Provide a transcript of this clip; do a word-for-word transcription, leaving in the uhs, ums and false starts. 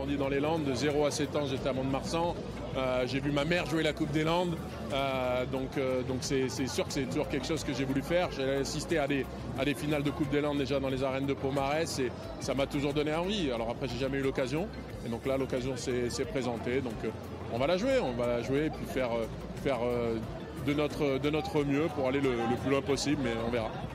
grandi dans les Landes. De zéro à sept ans, j'étais à Mont-de-Marsan. Euh, j'ai vu ma mère jouer la Coupe des Landes. Euh, donc euh, donc c'est, c'est sûr que c'est toujours quelque chose que j'ai voulu faire. J'ai assisté à des, à des finales de Coupe des Landes déjà dans les arènes de Pomarès et ça m'a toujours donné envie. Alors après, j'ai jamais eu l'occasion. Et donc là, l'occasion s'est, s'est présentée. Donc euh, on va la jouer, on va la jouer et puis faire, euh, faire euh, de, notre, de notre mieux pour aller le, le plus loin possible, mais on verra.